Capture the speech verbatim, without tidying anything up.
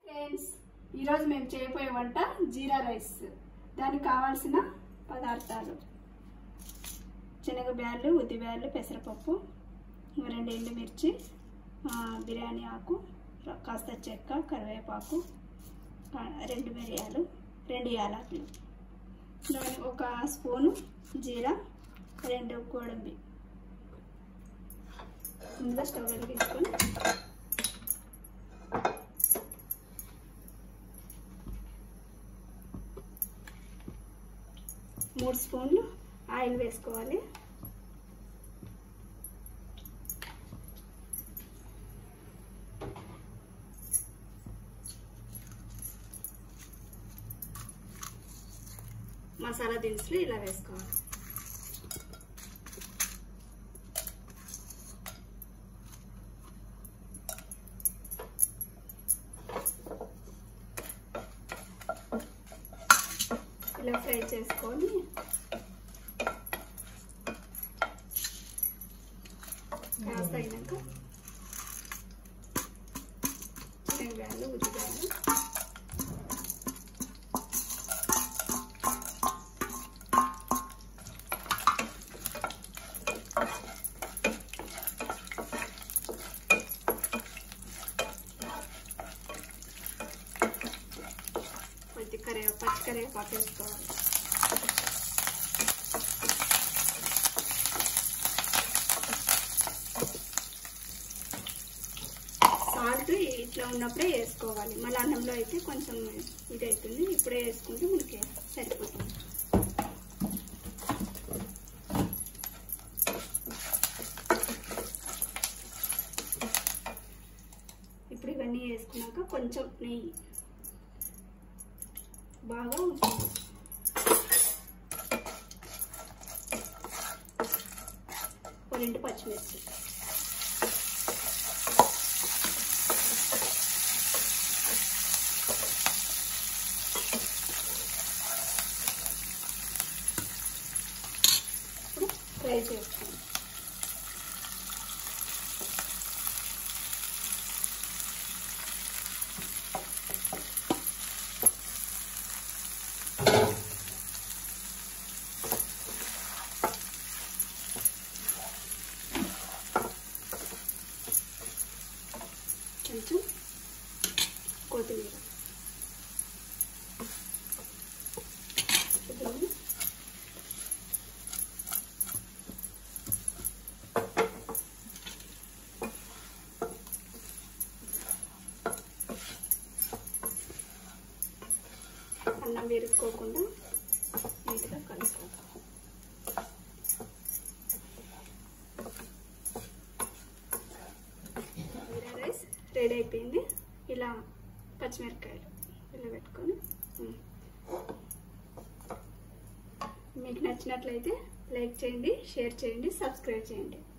Friends, ఈరోజు మేము చేయబోయే వంట జీరా రైస్. దానికి కావాల్సిన పదార్థాలు: శనగ బ్యాళ్ళు, ఉద్ది బ్యాళ్ళు, పెసరపప్పు, రెండు ఎండుమిర్చి, బిర్యానీ ఆకు, కాస్త చెక్క, కరివేపాకు, రెండు మిరియాలు, రెండు యాలకులు, ఒక స్పూను జీరా, రెండు గోడంబి. ముందుగా స్టవ్ వెలిగించుకొని మూడు స్పూన్లు ఆయిల్ వేసుకోవాలి. మసాలా దినుసులు ఇలా వేసుకోవాలి. ఇలా ఫ్రై చేసుకొని కాస్త అయినాక శనగబ్యాళ్ళు, ఉద్దిబ్యాళ్ళు, కొద్ది కరివే పచ్చి కరివేపాకు వేసుకోవాలి. సాల్ట్ ఇట్లా ఉన్నప్పుడే వేసుకోవాలి, మళ్ళీ అన్నంలో అయితే కొంచెం ఇది అవుతుంది. ఇప్పుడే వేసుకుంటే మనకి సరిపోతుంది. ఇప్పుడు ఇవన్నీ వేసుకున్నాక కొంచెం నెయ్యి బాగా ఉంటుంది. రెండు పచ్చిమిర్చి, ఫ్రై చేసుకోండి. కొంచెం కొత్తిమీర, అన్నం విరుక్కోకుండా నీట్గా కలుపుకోవాలి. జీరా రైస్ రెడీ అయిపోయింది. ఇలా పచ్చిమిరపకాయలు ఇలా పెట్టుకొని, మీకు నచ్చినట్లయితే లైక్ చేయండి, షేర్ చేయండి, సబ్స్క్రైబ్ చేయండి.